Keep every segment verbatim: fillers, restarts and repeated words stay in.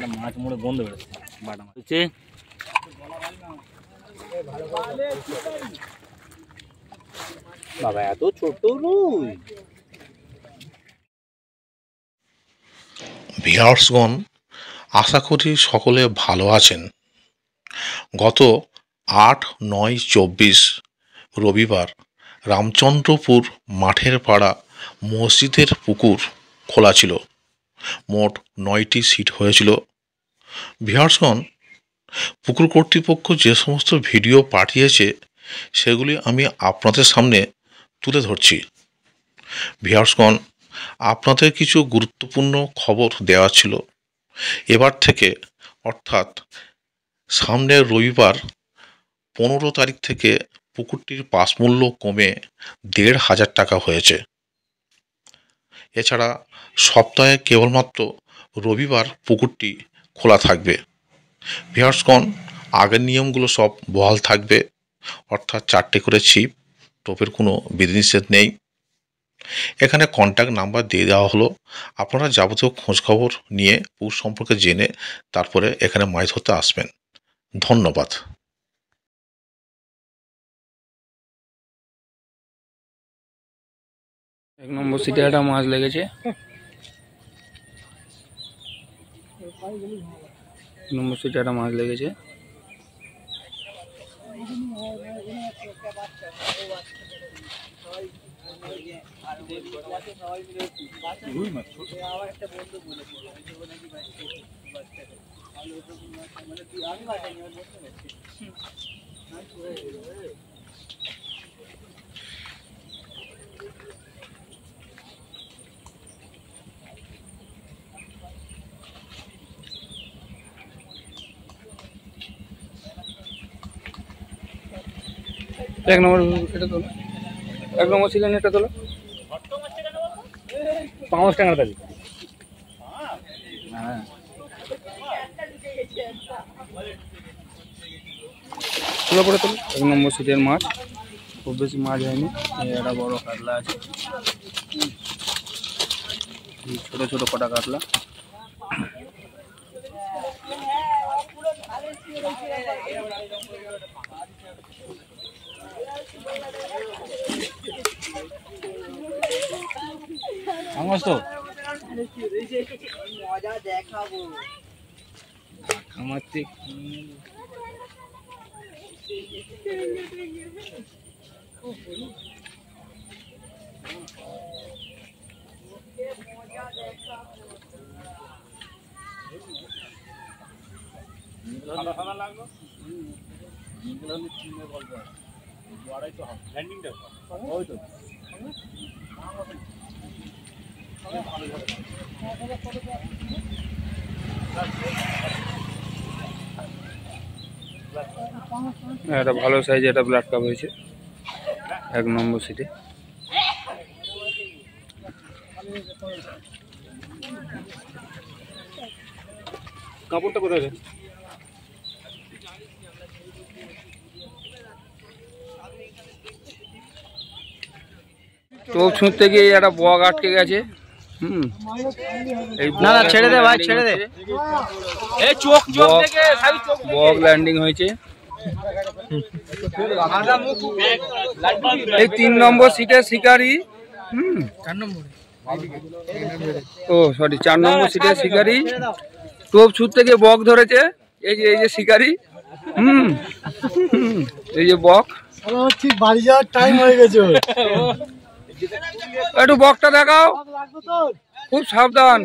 মাছ মুড়ে বন্ধ বেরোচ্ছে বাটা মাছ হচ্ছে। বাবা এত ছোট রুই। ভিউয়ার্সগণ, আশা করি সকলে ভালো আছেন। গত আট নয় চব্বিশ রবিবার রামচন্দ্রপুর মাঠের পাড়া মসজিদের পুকুর খোলা ছিল। মোট নয়টি সিট হয়েছিল। ভিউয়ার্সগণ, পুকুর কর্তৃপক্ষ যে সমস্ত ভিডিও পাঠিয়েছে সেগুলি আমি আপনাদের সামনে তুলে ধরছি। ভিউয়ার্সগণ, আপনাদের কিছু গুরুত্বপূর্ণ খবর দেওয়া ছিল। এবার থেকে অর্থাৎ সামনের রবিবার পনেরো তারিখ থেকে পুকুরটির পাস মূল্য কমে দেড় হাজার টাকা হয়েছে। এছাড়া সপ্তাহে কেবলমাত্র রবিবার পুকুরটি খোলা থাকবে। ভিউয়ার্সগণ, আগের নিয়মগুলো সব বহাল থাকবে, অর্থাৎ চারটে করে ছিপ, টোপের কোনো বিধিনিষেধ নেই। এখানে কন্ট্যাক্ট নাম্বার দিয়ে দেওয়া হলো। আপনারা যাবতীয় খোঁজখবর নিয়ে পুকুর সম্পর্কে জেনে তারপরে এখানে মাছ ধরতে আসবেন। ধন্যবাদ। এক নম্বর সিটে একটা মাছ লেগেছে। এক নম্বর সিটে একটা মাছ লেগেছে। এক নম্বর এটা তোলো, এক নম্বর ছিলেন এটা তোলো। পাঁচ টাকার দাবি। হ্যাঁ, তোলো করে তোলো। এক নম্বর সিটের মাছ, খুব বেশি মাছ হয়নি। একটা বড় কাতলা আছে, ছোট ছোট কটা কাতলা। মজা দেখাবো খামাচ্ছি। একটা ভালো সাইজে একটা ব্লাড কাপ হয়েছে এক নম্বর সিটে। কাপড়টা কোথায়? চোখ ছুঁতে গিয়ে একটা বগ আটকে গেছে। হুম, না না ছেড়ে দে ভাই, ছেড়ে দে। এই চোখ চোখ থেকে বগ ল্যান্ডিং হয়েছে। এই তিন নম্বর সিটের শিকারি। হুম, চার নম্বর ও সরি চার নম্বর সিটের শিকারি টোপ ছুট থেকে বক ধরেছে। এই যে এই যে শিকারি। হুম, এই যে বক। বাড়ি যাওয়ার টাইম হয়ে গেছে। একটু বকটা দেখাও, খুব সাবধান।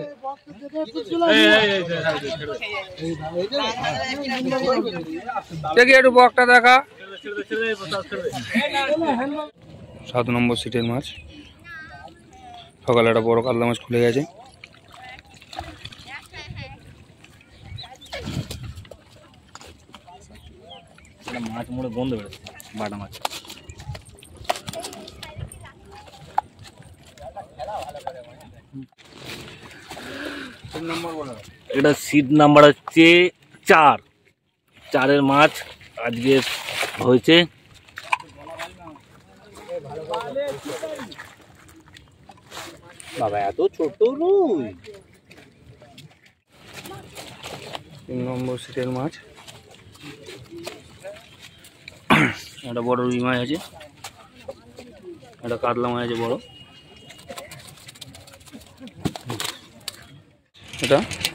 দেখি একটু বকটা দেখা। সাত নম্বর সিটের মাছ, সকালে একটা বড় কাতলা মাছ খুলে গেছে। মাছ মুড়ে বন্ধ বেরোচ্ছে বাটা মাছ। এটা সিট নাম্বার হচ্ছে চার। চারের মাছ আজকে হয়েছে। বাবা এত ছোট রুই। তিন নম্বর সিটের মাছ। একটা বড় রুই মাছ আছে, একটা কাতলা মাছ আছে বড়। এটা